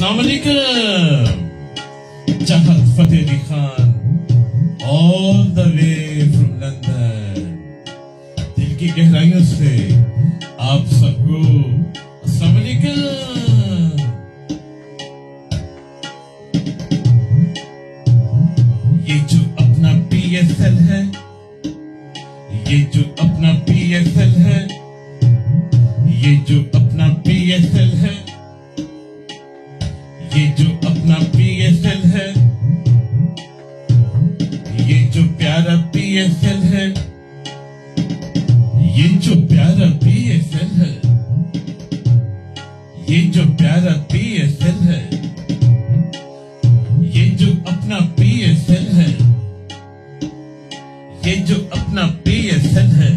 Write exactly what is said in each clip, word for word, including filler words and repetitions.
अस्सलाम वालेकुम। Chahat Fateh Ali Khan all the way from London, दिल की गहराइयों से आप सबको अस्सलाम वालेकुम। ये जो अपना पी एस एल है, ये जो अपना पी एस एल है, ये जो अपना पी एस एल है, ये जो अपना पी एस एल है, ये जो प्यारा पी एस एल है, ये जो प्यारा पी एस एल है, ये जो प्यारा पी एस एल है, ये जो अपना पी एस एल है, ये जो अपना पी एस एल है,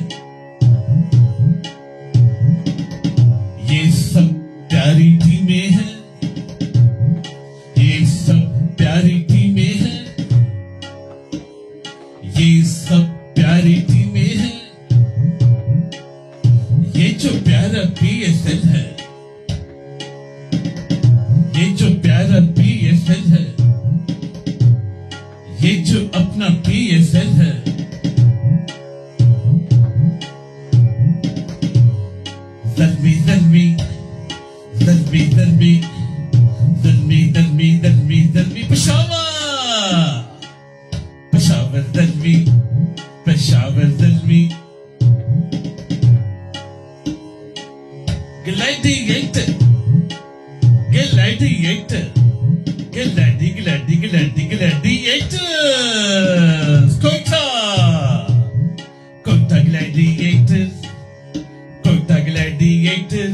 ये सब प्यारी टीमें हैं, ये सब प्यारी टीमें हैं, ये सब प्यारी टीमें हैं, ये जो प्यारा पी एस एल है, ये जो प्यारा पी एस एल है, ये जो अपना पी एस एल है, ज़ल्मी ज़ल्मी ज़ल्मी ज़ल्मी ज़ल्मी ज़ल्मी ज़ल्मी ज़ल्मी पेशावर पेशावर ज़ल्मी पेशावर ज़ल्मी ग्लैडिएटर ग्लैडिएटर ग्लैडी ग्लैडी ग्लैडी Gladiator Quetta Quetta Gladiator Quetta Gladiator.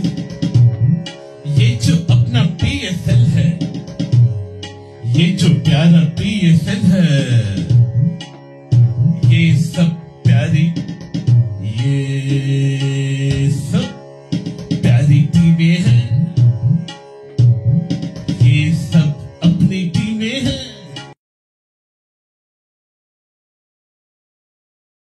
ये जो अपना पी एस एल है, ये जो प्यारा पी एस एल